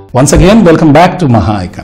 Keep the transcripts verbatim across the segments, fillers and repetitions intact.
Once again, welcome back to Mahaa Icon.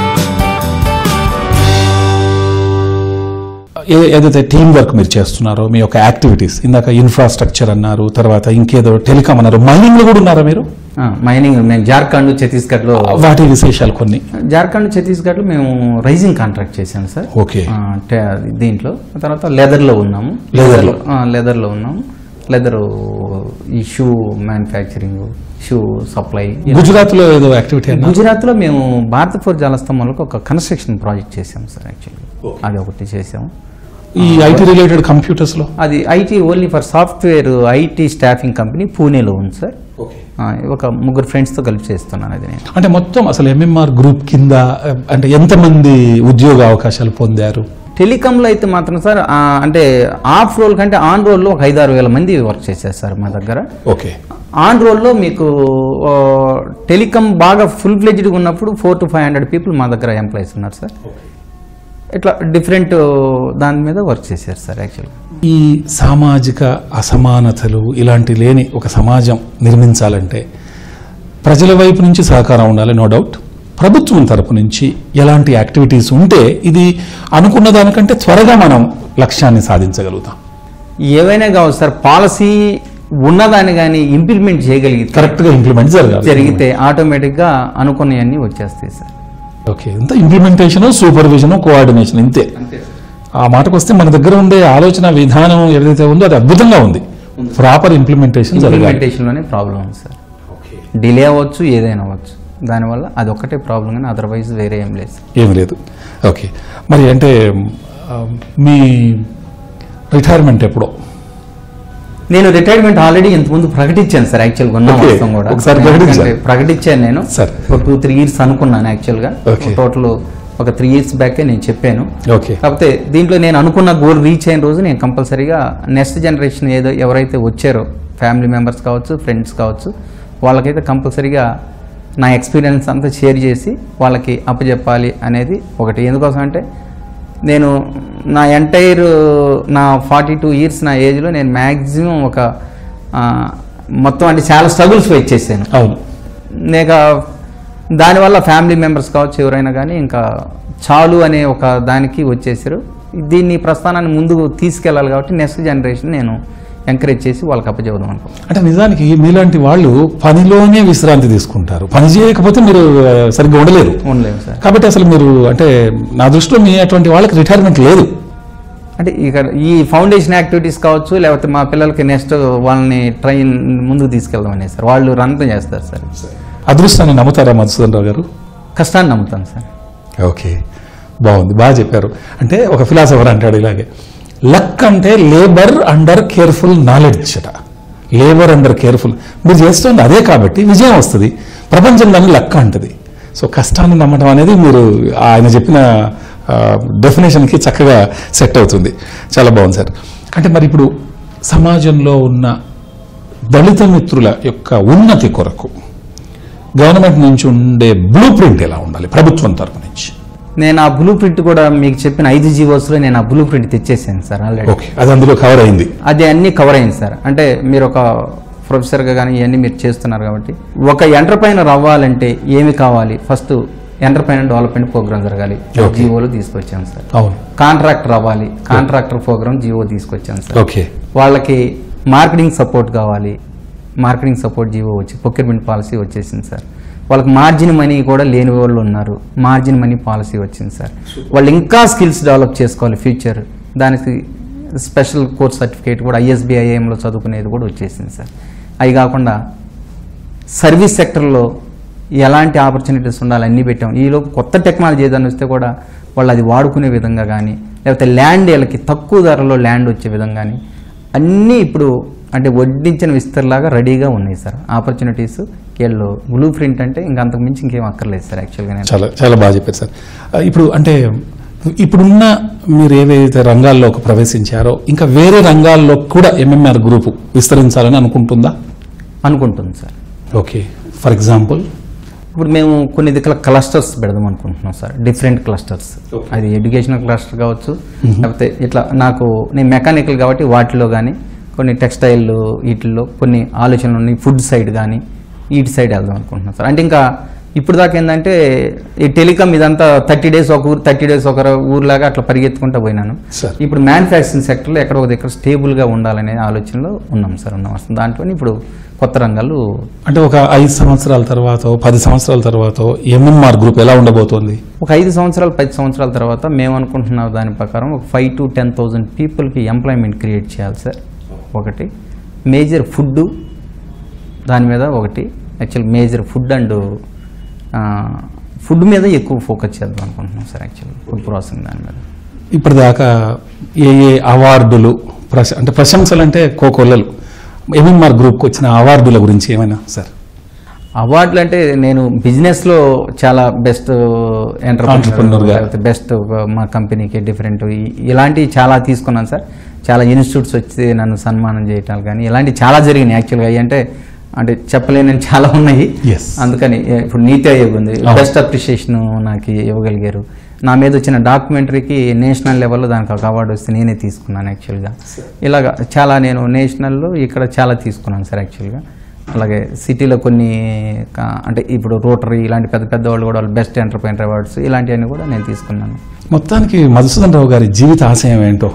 ఏదైతే team work మీరు చేస్తున్నారో మీ యొక్క యాక్టివిటీస్, ఇందాక ఇన్ఫ్రాస్ట్రక్చర్ అన్నారు, తర్వాత ఇంకేదో టెలికామ్ అన్నారు, మైనింగ్ లో కూడా ఉన్నారా మీరు? మైనింగ్ మేము జార్ఖండ్ ఛత్తీస్గఢ్ లో. వాటి విశేషాలు కొన్ని. జార్ఖండ్ ఛత్తీస్గఢ్ లో మేము రైజింగ్ కాంట్రాక్ట్ చేశాము సార్. ఓకే. దీంట్లో తర్వాత లెదర్ లో ఉన్నాము. లెదర్ లో లెదర్ లో ఉన్నాము లెదర్ ఈ shoe manufacturing, shoe supply. Gujarat లో ఏదో యాక్టివిటీ? గుజరాత్ లో మేము భారత ఫోర్ జలస్తంభంలో ఒక కన్స్ట్రక్షన్ ప్రాజెక్ట్ చేసాము సార్. యాక్చువల్లీ అది ఒకటి చేసాము. ఈ ఐటీ రిలేటెడ్ కంప్యూటర్స్ లో అది IT only for software IT staffing company పూణేలో ఉంది సార్. ఒక ముగ్గురు ఫ్రెండ్స్ తో కలిపి చేస్తున్నాను అది నేను. అంటే మొత్తం అసలు ఎంఎంఆర్ గ్రూప్ కింద అంటే ఎంతమంది ఉద్యోగ అవకాశాలు పొందారు? టెలికామ్ లో అయితే మాత్రం సార్ అంటే ఆఫ్ రోల్ కంటే ఆన్ రోల్ లో ఒక ఐదారు వేల మంది వర్క్ చేశారు సార్ మా దగ్గర. ఓకే. ఆన్ రోల్ లో మీకు టెలికామ్ బాగా ఫుల్ ఫ్లెడ్జ్డ్గా ఉన్నప్పుడు four to five hundred people మా దగ్గర ఎంప్లాయీస్ ఉన్నారు సార్. ఇట్లా డిఫరెంట్ దాని మీద వర్క్ చేశారు సార్. యాక్చువల్గా ఈ సామాజిక అసమానతలు ఇలాంటి లేని ఒక సమాజం నిర్మించాలంటే ప్రజల వైపు నుంచి సహకారం ఉండాలి, నో డౌట్. ప్రభుత్వం తరపు నుంచి ఎలాంటి యాక్టివిటీస్ ఉంటే ఇది అనుకున్న దానికంటే త్వరగా మనం లక్ష్యాన్ని సాధించగలుగుతాం? ఏవైనా కావచ్చు సార్, పాలసీ ఉన్నదాన్ని కానీ ఇంప్లిమెంట్ చేయగలిగితే, కరెక్ట్గా ఇంప్లిమెంట్ జరగాలి, జరిగితే ఆటోమేటిక్గా అనుకున్నవన్నీ వచ్చేస్తాయి సార్. ఓకే. ఇంత ఇంప్లిమెంటేషన్, సూపర్విజన్, కోఆర్డినేషన్ ఇంతే. ఆ మాటకు వస్తే మన దగ్గర ఉండే ఆలోచన విధానం ఏదైతే ఉందో అది అద్భుతంగా ఉంది. ప్రాపర్ ఇంప్లిమెంటేషన్ ఇంప్లిమెంటేషన్లోనే ప్రాబ్లం ఉంది సార్. డిలే అవ్వచ్చు, ఏదైనా అవ్వచ్చు, దానివల్ల అది ఒక్కటే ప్రాబ్లం కానీ అదర్వైజ్ వేరే ఏం లేదు ఏం లేదు. ఓకే. మరి అంటే మీ రిటైర్మెంట్ ఎప్పుడో? నేను రిటైర్మెంట్ ఆల్రెడీ ఇంతకుముందు ప్రకటించాను సార్. యాక్చువల్గా ఉన్న మొత్తం కూడా ప్రకటించాను నేను. ఒక టూ త్రీ ఇయర్స్ అనుకున్నాను యాక్చువల్గా. టోటల్ ఒక త్రీ ఇయర్స్ బ్యాకే నేను చెప్పాను. కాకపోతే దీంట్లో నేను అనుకున్న గోల్ రీచ్ అయిన రోజు నేను కంపల్సరీగా నెక్స్ట్ జనరేషన్ ఏదో ఎవరైతే వచ్చారో ఫ్యామిలీ మెంబర్స్ కావచ్చు, ఫ్రెండ్స్ కావచ్చు, వాళ్ళకైతే కంపల్సరీగా నా ఎక్స్పీరియన్స్ అంతా షేర్ చేసి వాళ్ళకి అప్పచెప్పాలి అనేది ఒకటి. ఎందుకోసం అంటే నేను నా ఎంటైర్ నా ఫార్టీ టూ ఇయర్స్ నా ఏజ్లో నేను మ్యాక్సిమం ఒక మొత్తం అంటే చాలా స్ట్రగుల్స్ ఫేస్ చేశాను. అవును. నేను దానివల్ల ఫ్యామిలీ మెంబర్స్ కావచ్చు ఎవరైనా కానీ ఇంకా చాలు అనే ఒక దానికి వచ్చేసారు. దీన్ని ప్రస్థానాన్ని ముందుకు తీసుకెళ్ళాలి కాబట్టి నెక్స్ట్ జనరేషన్ నేను ఎంకరేజ్ చేసి వాళ్ళకి అప్పచెబుదాం అనుకుంటున్నాను. అంటే నిజానికి మీలాంటి వాళ్ళు పనిలోనే విశ్రాంతి తీసుకుంటారు, పని చేయకపోతే మీరు సరిగ్గా ఉండలేరు ఉండలేము సార్. కాబట్టి అసలు మీరు అంటే నా దృష్టిలో మీ అటువంటి వాళ్ళకి రిటైర్మెంట్ లేదు. అంటే ఇక్కడ ఈ ఫౌండేషన్ యాక్టివిటీస్ కావచ్చు, లేకపోతే మా పిల్లలకి నెక్స్ట్ వాళ్ళని ట్రైన్ ముందుకు తీసుకెళ్దాం అనే సార్ వాళ్ళు రన్ చేస్తారు సార్. అదృష్టాన్ని నమ్ముతారా మధుసూదన్ రావు గారు? కష్టాన్ని నమ్ముతాను సార్. ఓకే, బాగుంది, బాగా చెప్పారు. అంటే ఒక ఫిలాసఫర్ అంటాడు ఇలాగే, లక్ అంటే లేబర్ అండర్ కేర్ఫుల్ నాలెడ్జ్ అట. లేబర్ అండర్ కేర్ఫుల్, మీరు చేస్తుంది అదే కాబట్టి విజయం వస్తుంది. ప్రపంచం దాన్ని లక్ అంటది. సో కష్టాన్ని నమ్మటం అనేది మీరు ఆయన చెప్పిన డెఫినేషన్కి చక్కగా సెట్ అవుతుంది. చాలా బాగుంది సార్. అంటే మరి ఇప్పుడు సమాజంలో ఉన్న దళిత మిత్రుల యొక్క ఉన్నతి కొరకు గవర్నమెంట్ నుంచి ఉండే బ్లూ ప్రింట్ ఎలా ఉండాలి ప్రభుత్వం తరపు నుంచి? నేను ఆ బ్లూ ప్రింట్ కూడా మీకు చెప్పిన ఐదు జీవోస్లో నేను ఆ బ్లూ ప్రింట్ తెచ్చేసాను సార్ ఆల్రెడీ. ఓకే, అది అందులో కవర్ అయింది. అది అన్ని కవర్ అయింది సార్. అంటే మీరు ఒక ప్రొఫెసర్గా కానీ ఇవన్నీ మీరు చేస్తున్నారు కాబట్టి ఒక ఎంటర్ప్రైనర్ అవ్వాలంటే ఏమి కావాలి? ఫస్ట్ ఎంటర్ప్రైనర్ డెవలప్మెంట్ ప్రోగ్రామ్ జరగాలి, జీవోలో తీసుకొచ్చాను సార్. అవును. కాంట్రాక్టర్ అవ్వాలి, కాంట్రాక్టర్ ప్రోగ్రామ్ జీవో తీసుకొచ్చాను సార్. ఓకే. వాళ్ళకి మార్కెటింగ్ సపోర్ట్ కావాలి, మార్కెటింగ్ సపోర్ట్ జీవో వచ్చి ప్రొక్యూర్మెంట్ పాలసీ వచ్చేసింది సార్. వాళ్ళకి మార్జిన్ మనీ కూడా లేని వాళ్ళు ఉన్నారు, మార్జిన్ మనీ పాలసీ వచ్చింది సార్. వాళ్ళు ఇంకా స్కిల్స్ డెవలప్ చేసుకోవాలి ఫ్యూచర్, దానికి స్పెషల్ కోర్స్ సర్టిఫికేట్ కూడా ఐఎస్బిఐఎంలో చదువుకునేది కూడా వచ్చేసింది సార్. అవి కాకుండా సర్వీస్ సెక్టర్లో ఎలాంటి ఆపర్చునిటీస్ ఉండాలి అన్నీ పెట్టాం. ఈలోపు కొత్త టెక్నాలజీ ఏదైనా వస్తే కూడా వాళ్ళు అది వాడుకునే విధంగా కానీ, లేకపోతే ల్యాండ్ వీళ్ళకి తక్కువ ధరలో ల్యాండ్ వచ్చే విధంగా కానీ అన్నీ ఇప్పుడు అంటే వడ్డించిన విస్తరలాగా రెడీగా ఉన్నాయి సార్ ఆపర్చునిటీస్. వీళ్ళు బ్లూ ప్రింట్ అంటే ఇంకా అంతకు మించి ఇంకేం అక్కర్లేదు సార్. యాక్చువల్గా చాలా చాలా బాగా చెప్పారు సార్. ఇప్పుడు అంటే ఇప్పుడున్న మీరు ఏవైతే రంగాల్లోకి ప్రవేశించారో ఇంకా వేరే రంగాల్లో కూడా ఎంఎంఆర్ గ్రూపు విస్తరించాలని అనుకుంటుందా? అనుకుంటుంది సార్. ఓకే, ఫర్ ఎగ్జాంపుల్ ఇప్పుడు మేము కొన్ని దిక్కుల క్లస్టర్స్ పెడదాం అనుకుంటున్నాం సార్, డిఫరెంట్ క్లస్టర్స్. అది ఎడ్యుకేషనల్ క్లస్టర్ కావచ్చు, లేకపోతే ఇట్లా నాకు నేను మెకానికల్ కాబట్టి వాటిలో కానీ, కొన్ని టెక్స్టైల్ వీటిల్లో కొన్ని ఆలోచనలు ఉన్నాయి, ఫుడ్ సైడ్ కానీ వీటి సైడ్ వెళ్దాం అనుకుంటున్నాం సార్. అంటే ఇంకా ఇప్పుడు దాకా ఏంటంటే ఈ టెలికామ్ ఇదంతా థర్టీ డేస్ ఒక ఊరు థర్టీ డేస్ ఒక ఊరులాగా అట్లా పరిగెత్తుకుంటూ పోయినాను. ఇప్పుడు మ్యానుఫ్యాక్చరింగ్ సెక్టర్లో ఎక్కడ ఒక దగ్గర స్టేబుల్గా ఉండాలనే ఆలోచనలో ఉన్నాం సార్. ఉన్నాం అసలు దాంట్లో ఇప్పుడు కొత్త రంగాలు అంటే ఒక ఐదు సంవత్సరాల తర్వాత పది సంవత్సరాల తర్వాత ఎంఎంఆర్ గ్రూప్ ఎలా ఉండబోతోంది? ఒక ఐదు సంవత్సరాలు పది సంవత్సరాల తర్వాత మేము అనుకుంటున్న దాని ప్రకారం ఒక ఫైవ్ టు టెన్ థౌజండ్ పీపుల్కి ఎంప్లాయ్మెంట్ క్రియేట్ చేయాలి సార్. ఒకటి మేజర్ ఫుడ్ దాని మీద, ఒకటి actual major food and food మీద ఎక్కువ ఫోకస్ చేద్దాం అనుకుంటున్నాం సార్. యాక్చువల్లీ ఫుడ్ ప్రాసెసింగ్ దాని మీద ఇప్పటిదాకా ఏ ఏ అవార్డులు ప్రశ అంటే ప్రశంసలు అంటే కోకొల్లలు ఎంఎంఆర్ గ్రూప్కి వచ్చిన అవార్డుల గురించి ఏమైనా సార్? అవార్డులు అంటే నేను బిజినెస్లో చాలా బెస్ట్ ఎంటర్‌ప్రెన్యూర్ లేకపోతే బెస్ట్ మా కంపెనీకి డిఫరెంట్ ఇలాంటివి చాలా తీసుకున్నాను సార్. చాలా ఇన్స్టిట్యూట్స్ వచ్చి నన్ను సన్మానం చేయటాలు కానీ ఇలాంటివి చాలా జరిగినాయి. యాక్చువల్గా అవి అంటే అంటే చెప్పలేని చాలా ఉన్నాయి. అందుకని ఇప్పుడు నీతి ఆయోగ్ ఉంది, బెస్ట్ అప్రిషియేషన్ నాకు ఇవ్వగలిగారు. నా మీద వచ్చిన డాక్యుమెంటరీకి నేషనల్ లెవెల్లో దానికి ఒక అవార్డు వస్తే నేనే తీసుకున్నాను యాక్చువల్గా. ఇలాగా చాలా నేను నేషనల్లో ఇక్కడ చాలా తీసుకున్నాను సార్ యాక్చువల్గా. అలాగే సిటీలో కొన్ని అంటే ఇప్పుడు రోటరీ ఇలాంటి పెద్ద పెద్ద వాళ్ళు కూడా వాళ్ళు బెస్ట్ ఎంటర్‌ప్రెన్యూర్ అవార్డ్స్ ఇలాంటివన్నీ కూడా నేను తీసుకున్నాను. మొత్తానికి మధుసూదన్ రావు గారి జీవిత ఆశయం ఏంటో?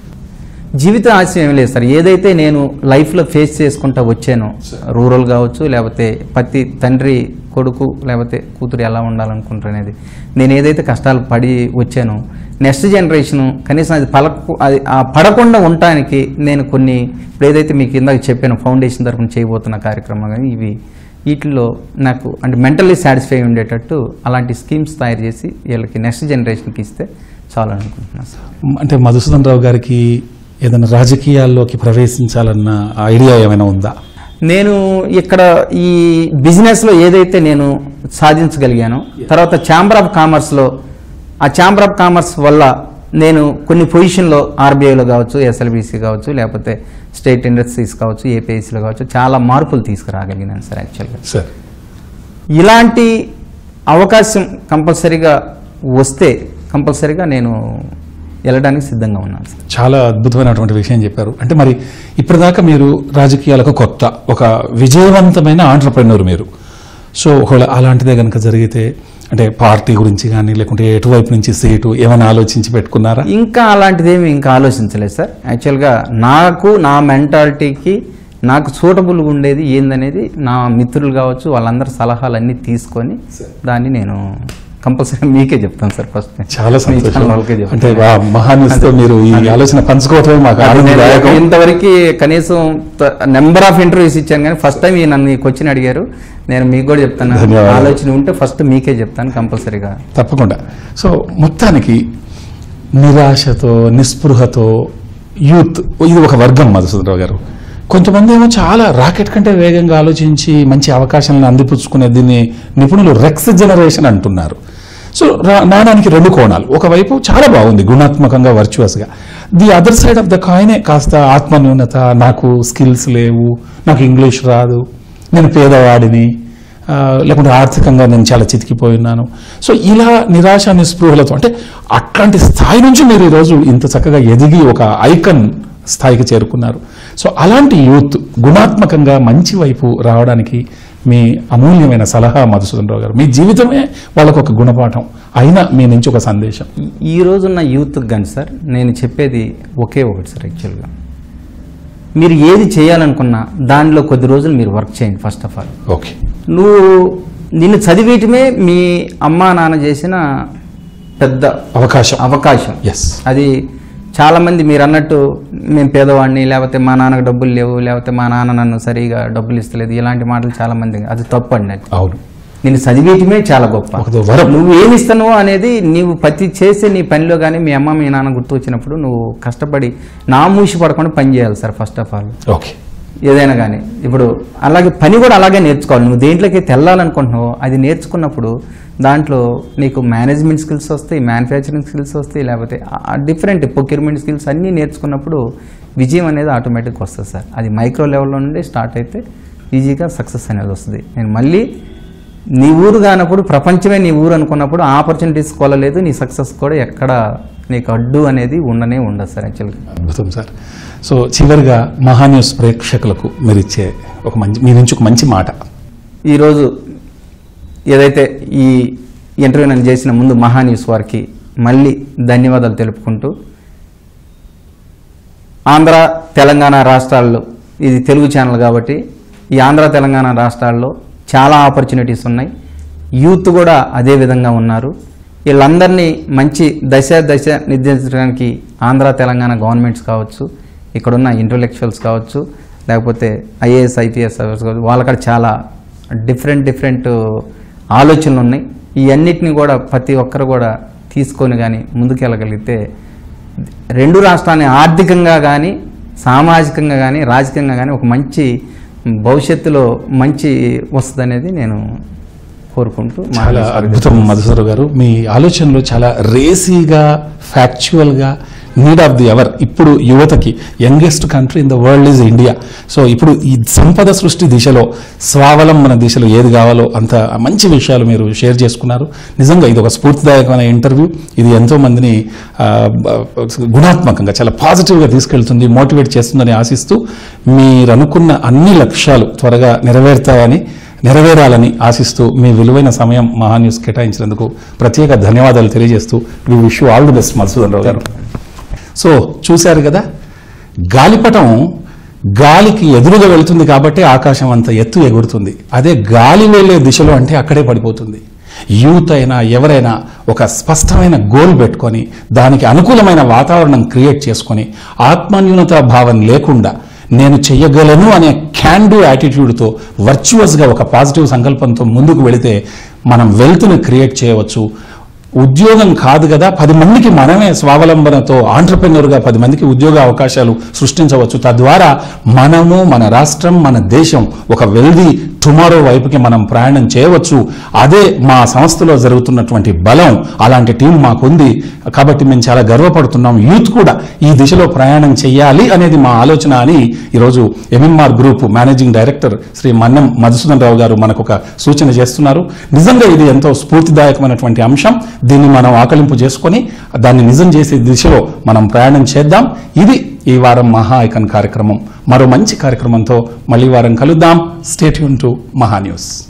జీవిత ఆశయం ఏం లేదు సార్. ఏదైతే నేను లైఫ్లో ఫేస్ చేసుకుంటా వచ్చానో, రూరల్ కావచ్చు లేకపోతే ప్రతి తండ్రి కొడుకు లేకపోతే కూతురు ఎలా ఉండాలనుకుంటున్నది, నేను ఏదైతే కష్టాలు పడి వచ్చానో నెక్స్ట్ జనరేషను కనీసం అది పలకు అది ఆ పడకుండా ఉండటానికి నేను కొన్ని ఇప్పుడు ఏదైతే మీకు ఇందాక చెప్పాను ఫౌండేషన్ తరఫున చేయబోతున్న కార్యక్రమం కానీ ఇవి వీటిల్లో నాకు అంటే మెంటల్లీ సాటిస్ఫై ఉండేటట్టు అలాంటి స్కీమ్స్ తయారు చేసి వీళ్ళకి నెక్స్ట్ జనరేషన్కి ఇస్తే చాలు అనుకుంటున్నాను సార్. అంటే మధుసూదన్ రావు గారికి ఏదైనా రాజకీయాల్లోకి ప్రవేశించాలన్న ఐడియా ఏమైనా ఉందా? నేను ఇక్కడ ఈ బిజినెస్లో ఏదైతే నేను సాధించగలిగానో, తర్వాత ఛాంబర్ ఆఫ్ కామర్స్లో ఆ ఛాంబర్ ఆఫ్ కామర్స్ వల్ల నేను కొన్ని పొజిషన్లో ఆర్బీఐలో కావచ్చు, ఎస్ఎల్బీసీ కావచ్చు, లేకపోతే స్టేట్ ఇండస్ట్రీస్ కావచ్చు, ఏపీఐసీలో కావచ్చు చాలా మార్పులు తీసుకురాగలిగినాను సార్ యాక్చువల్గా. సార్ ఇలాంటి అవకాశం కంపల్సరీగా వస్తే కంపల్సరీగా నేను వెళ్ళడానికి సిద్ధంగా ఉన్నాను సార్. చాలా అద్భుతమైనటువంటి విషయం చెప్పారు. అంటే మరి ఇప్పటిదాకా మీరు రాజకీయాలకు కొత్త ఒక విజయవంతమైన ఆంటర్‌ప్రెన్యూర్ మీరు. సో ఒకవేళ అలాంటిదే కనుక జరిగితే అంటే పార్టీ గురించి కానీ లేకుంటే ఎటువైపు నుంచి సీటు ఏమైనా ఆలోచించి పెట్టుకున్నారా? ఇంకా అలాంటిది ఏమి ఇంకా ఆలోచించలేదు సార్. యాక్చువల్గా నాకు నా మెంటాలిటీకి నాకు సూటబుల్గా ఉండేది ఏందనేది నా మిత్రులు కావచ్చు వాళ్ళందరి సలహాలన్నీ తీసుకొని దాన్ని నేను కంపల్సరీ మీకే చెప్తాను సార్. ఫస్ట్ చాలా సంతోషం. అంటే మహాన్యూస్తో మీరు ఈ ఆలోచన పంచుకోవటమే మాకు ఆనందదాయకం. ఇంతవరకు కనీసం నెంబర్ ఆఫ్ ఇంటర్వ్యూస్ ఇచ్చాను కానీ ఫస్ట్ టైం నన్ను క్వశ్చన్ అడిగారు. నేను మీకు కూడా చెప్తాను, ఆలోచన ఉంటే ఫస్ట్ మీకే చెప్తాను కంపల్సరీగా. తప్పకుండా. సో మొత్తానికి నిరాశతో నిస్పృహతో యూత్ ఇది ఒక వర్గం మధుసూదన్ రావు గారు. కొంతమంది ఏమో చాలా రాకెట్ కంటే వేగంగా ఆలోచించి మంచి అవకాశాలను అందిపుచ్చుకునే దీన్ని నిపుణులు రెక్స్ జనరేషన్ అంటున్నారు. సో నాణానికి రెండు కోణాలు, ఒకవైపు చాలా బాగుంది గుణాత్మకంగా వర్చువస్గా, the other side of the కాయినే కాస్త ఆత్మన్యూనత, నాకు స్కిల్స్ లేవు, నాకు ఇంగ్లీష్ రాదు, నేను పేదవాడిని, లేకుంటే ఆర్థికంగా నేను చాలా చితికిపోయినాను. సో ఇలా నిరాశ నిస్పృహలతో అంటే అట్లాంటి స్థాయి నుంచి మీరు ఈరోజు ఇంత చక్కగా ఎదిగి ఒక ఐకన్ స్థాయికి చేరుకున్నారు. సో అలాంటి యూత్ గుణాత్మకంగా మంచి వైపు రావడానికి మీ అమూల్యమైన సలహా మధుసూదన్ రావు గారు. మీ జీవితమే వాళ్ళకు ఒక గుణపాఠం అయినా మీ నుంచి ఒక సందేశం. ఈ రోజున్న యూత్కి కానీ సార్ నేను చెప్పేది ఒకే ఒకటి సార్. యాక్చువల్గా మీరు ఏది చేయాలనుకున్నా దానిలో కొద్ది రోజులు మీరు వర్క్ చేయండి ఫస్ట్ ఆఫ్ ఆల్. ఓకే, నువ్వు నిన్ను చదివేయటమే మీ అమ్మా నాన్న చేసిన పెద్ద అవకాశం అవకాశం ఎస్. అది చాలామంది మీరు అన్నట్టు మేము పేదవాడిని, లేకపోతే మా నాన్నకు డబ్బులు లేవు, లేకపోతే మా నాన్న నన్ను సరిగా డబ్బులు ఇస్తలేదు, ఇలాంటి మాటలు చాలామంది, అది తప్పు అండి. అవును, నేను చదివేయటమే చాలా గొప్ప. నువ్వు ఏమి ఇస్తానో అనేది నీవు ప్రతి చేసే నీ పనిలో కానీ మీ అమ్మ మీ నాన్న గుర్తు వచ్చినప్పుడు నువ్వు కష్టపడి నా మూసి పడకుండా పని చేయాలి sir first of all. Okay, ఏదైనా కానీ ఇప్పుడు అలాగే పని కూడా అలాగే నేర్చుకోవాలి. నువ్వు దేంట్లోకి తెల్లాలనుకుంటున్నావు అది నేర్చుకున్నప్పుడు దాంట్లో నీకు మేనేజ్మెంట్ స్కిల్స్ వస్తాయి, మ్యానుఫ్యాక్చరింగ్ స్కిల్స్ వస్తాయి, లేకపోతే డిఫరెంట్ ప్రొక్యూర్మెంట్ స్కిల్స్ అన్నీ నేర్చుకున్నప్పుడు విజయం అనేది ఆటోమేటిక్గా వస్తుంది సార్. అది మైక్రో లెవెల్లో నుండి స్టార్ట్ అయితే ఈజీగా సక్సెస్ అనేది వస్తుంది. నేను మళ్ళీ నీ ఊరు కానప్పుడు ప్రపంచమే నీ ఊరు అనుకున్నప్పుడు ఆపర్చునిటీస్ కొలలేదు, నీ సక్సెస్ కూడా ఎక్కడ నీకు అడ్డు అనేది ఉండనే ఉండదు సార్ యాక్చువల్గా. అద్భుతం సార్. సో చివరిగా మహాన్యూస్ ప్రేక్షకులకు మీరు ఇచ్చే ఒక మంచి మీ నుంచి ఒక మంచి మాట. ఈరోజు ఏదైతే ఈ ఇంటర్వ్యూ నేను చేసిన ముందు మహా న్యూస్ వారికి మళ్ళీ ధన్యవాదాలు తెలుపుకుంటూ, ఆంధ్ర తెలంగాణ రాష్ట్రాల్లో ఇది తెలుగు ఛానల్ కాబట్టి ఈ ఆంధ్ర తెలంగాణ రాష్ట్రాల్లో చాలా ఆపర్చునిటీస్ ఉన్నాయి. యూత్ కూడా అదే విధంగా ఉన్నారు. వీళ్ళందరినీ మంచి దశ దశ నిర్దేశించడానికి ఆంధ్ర తెలంగాణ గవర్నమెంట్స్ కావచ్చు, ఇక్కడున్న ఇంటలెక్చువల్స్ కావచ్చు, లేకపోతే ఐఏఎస్ ఐపీఎస్ కావచ్చు, వాళ్ళక్కడ చాలా డిఫరెంట్ డిఫరెంట్ ఆలోచనలు ఉన్నాయి. ఈ అన్నిటిని కూడా ప్రతి ఒక్కరు కూడా తీసుకొని కానీ ముందుకెళ్ళగలిగితే రెండు రాష్ట్రాన్ని ఆర్థికంగా కానీ సామాజికంగా కానీ రాజకీయంగా కానీ ఒక మంచి భవిష్యత్తులో మంచి వస్తుంది అనేది నేను కోరుకుంటూ. చాలా అద్భుతం మధుసూదన్ గారు, మీ ఆలోచనలు చాలా రేసీగా, ఫ్యాక్చువల్గా, నీడ్ ఆఫ్ ది అవర్. ఇప్పుడు యువతకి youngest country in the world is India. So ఇప్పుడు ఈ సంపద సృష్టి దిశలో, స్వావలంబన దిశలో ఏది కావాలో అంత మంచి విషయాలు మీరు షేర్ చేసుకున్నారు. నిజంగా ఇది ఒక స్ఫూర్తిదాయకమైన ఇంటర్వ్యూ. ఇది ఎంతో మందిని గుణాత్మకంగా చాలా పాజిటివ్గా తీసుకెళ్తుంది, మోటివేట్ చేస్తుందని ఆశిస్తూ, మీరు అనుకున్న అన్ని లక్ష్యాలు త్వరగా నెరవేరుతాయని నెరవేరాలని ఆశిస్తూ మీ విలువైన సమయం మహా న్యూస్ కేటాయించినందుకు ప్రత్యేక ధన్యవాదాలు తెలియజేస్తూ we wish you all the best Madhusudan Rao garu. So చూశారు కదా, గాలిపటం గాలికి ఎదురుగా వెళ్తుంది కాబట్టి ఆకాశం అంత ఎత్తు ఎగురుతుంది. అదే గాలి వెళ్ళే దిశలో అంటే అక్కడే పడిపోతుంది. యూత్ అయినా ఎవరైనా ఒక స్పష్టమైన గోల్ పెట్టుకొని దానికి అనుకూలమైన వాతావరణం క్రియేట్ చేసుకొని ఆత్మన్యూనతా భావం లేకుండా నేను చెయ్యగలను అనే క్యాన్ డూ యాటిట్యూడ్తో వర్చువస్గా ఒక పాజిటివ్ సంకల్పంతో ముందుకు వెళితే మనం వెల్త్ని క్రియేట్ చేయవచ్చు. ఉద్యోగం కాదు కదా, పది మందికి మనమే స్వావలంబనతో ఆంటర్ప్రెన్యూర్గా పది మందికి ఉద్యోగ అవకాశాలు సృష్టించవచ్చు. తద్వారా మనము, మన రాష్ట్రం, మన దేశం ఒక వెల్దీ టుమారో వైపుకి మనం ప్రయాణం చేయవచ్చు. అదే మా సంస్థలో జరుగుతున్నటువంటి బలం. అలాంటి టీం మాకుంది కాబట్టి మేము చాలా గర్వపడుతున్నాం. యూత్ కూడా ఈ దిశలో ప్రయాణం చేయాలి అనేది మా ఆలోచన అని ఈరోజు MMR group managing director Shri Mannem Madhusudan Rao garu మనకు ఒక సూచన చేస్తున్నారు. నిజంగా ఇది ఎంతో స్ఫూర్తిదాయకమైనటువంటి అంశం. దీన్ని మనం ఆకలింపు చేసుకొని దాన్ని నిజం చేసే దిశలో మనం ప్రయాణం చేద్దాం. ఇది ఈ వారం మహా ఐకాన్ కార్యక్రమం. మరో మంచి కార్యక్రమంతో మళ్ళీ వారం కలుద్దాం. Stay tune to Maha news.